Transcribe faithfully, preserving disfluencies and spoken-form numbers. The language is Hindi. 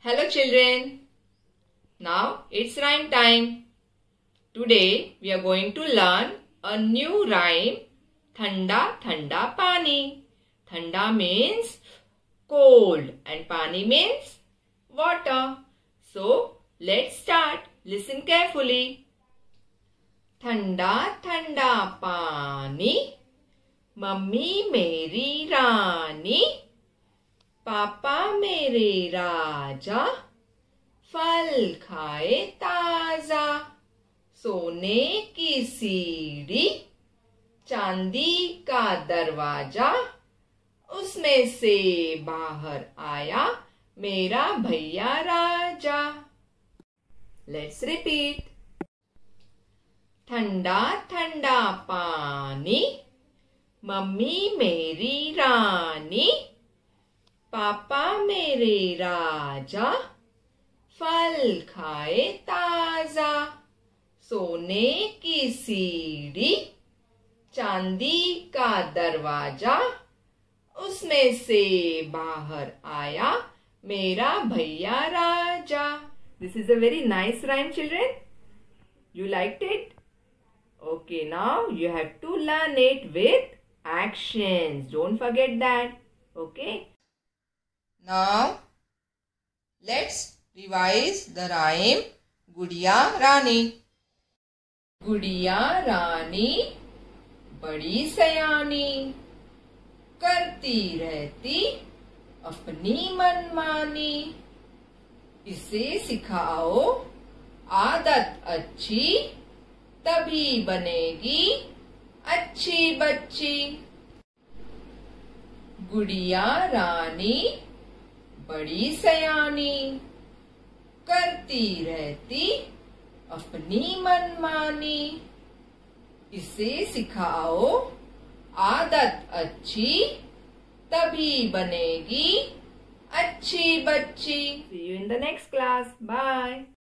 Hello children, now it's rhyme time. Today we are going to learn a new rhyme, Thanda Thanda Pani. Thanda means cold and Pani means water. So let's start. Listen carefully. Thanda Thanda Pani, Mummy Meri Rani, पापा मेरे राजा, फल खाए ताजा, सोने की सीढ़ी, चांदी का दरवाजा, उसमें से बाहर आया मेरा भैया राजा. Let's repeat. ठंडा ठंडा पानी, मम्मी मेरी रानी, पापा मेरे राजा, फल खाए ताजा, सोने की सीढ़ी, चांदी का दरवाजा, उसमें से बाहर आया मेरा भैया राजा. This is a very nice rhyme, children. You liked it? Okay, now you have to learn it with actions. Don't forget that. Okay. Now, let's revise the rhyme गुड़िया रानी. गुड़िया रानी बड़ी सयानी, करती रहती अपनी मनमानी, इसे सिखाओ आदत अच्छी, तभी बनेगी अच्छी बच्ची. गुड़िया रानी बड़ी सयानी, करती रहती अपनी मनमानी, इसे सिखाओ आदत अच्छी, तभी बनेगी अच्छी बच्ची. See you in the next class. Bye.